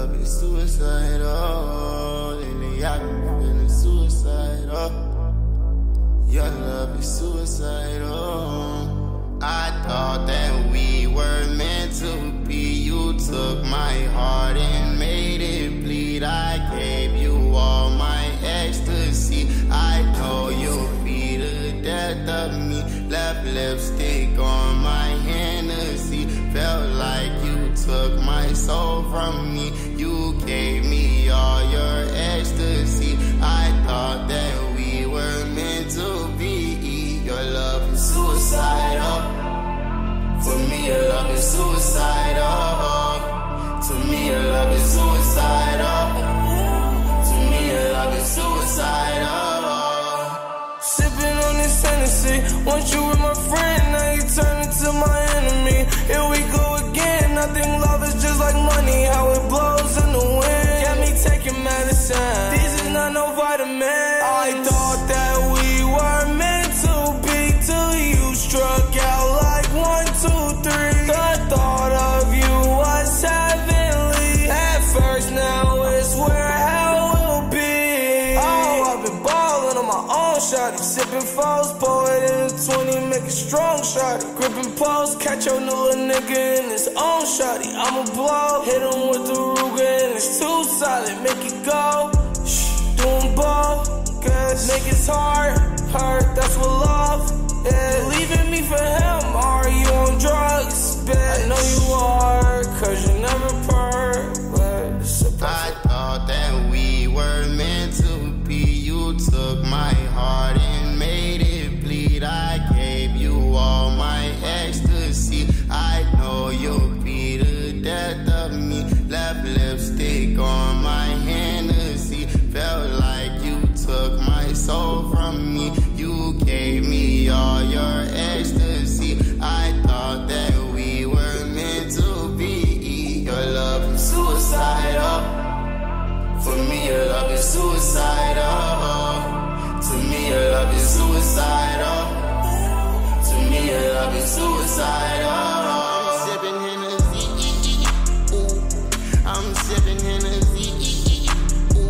love is suicidal. Lately I've been feeling suicidal. Your love is suicidal. I thought that we were meant to be. You took my heart and made it bleed. I gave you all my ecstasy. I know you'll be the death of me. Left lipstick on my Hennessy. Felt like you took my soul from me. You gave me all your ecstasy. I thought that we were meant to be. Your love is suicidal. For me, your love is suicidal. To me, your love is suicidal. To me, your love is suicidal. Sipping on this Hennessy. Once you were my friend, now you turn into my enemy. Here we go again. I think love is just like money, how it blows in the wind. Got me taking medicine. These is not no vitamins. I thought that we were meant to be till you struck out like 1, 2, 3. The thought of you was heavenly. At first, now it's where hell will be. Oh, I've been ballin' on my own shawty. Sipping foes, pour it in a 20, make it strong shawty. Gripping posts, catch your new little nigga in his own shawty. I'ma blow, hit him with the Ruger and it's too solid. Make it go, shh, do 'em both. Guess niggas hurt, that's what love is. Leaving me for him, are you on drugs, bitch? I know you are, cause you never purr, but it's a I thought that we were meant to be. You took my heart and made it bleed. I gave you all my ecstasy. I know you'll be the death of me. Left lipstick on my Hennessy. Felt like you took my soul from me. You gave me all your ecstasy. I thought that we were meant to be. Your love is suicidal. For me, your love is suicidal. To me, your love is suicidal. To me, your love is suicidal. I'm sipping Hennessy. Ooh. I'm sipping Hennessy. Ooh.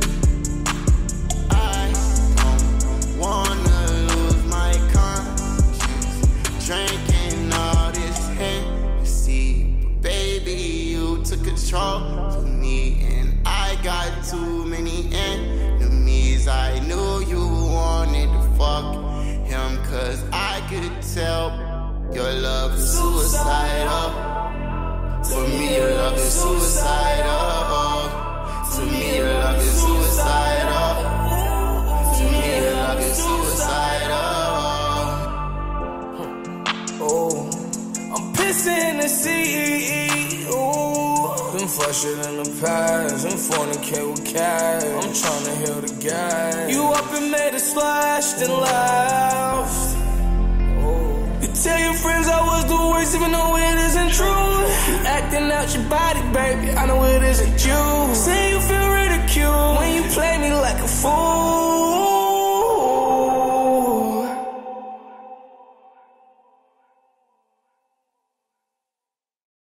I don't wanna lose my conscience drinking all this Hennessy. But baby, you took control of me, and I got too many enemies. I knew you wanted to fuck him, cause I could tell your love is suicidal. For me, your love is suicidal. To me, your love is suicidal. To me, your love is suicidal. Oh, I'm pissing in the sea. Oh, been flushed in the past. I'm fornicate with cash. I'm trying to heal the gap. You up and made a splash, then laughed. Oh, you tell your friends I was the worst, even though it isn't true. You acting out your body, baby. I know it isn't you.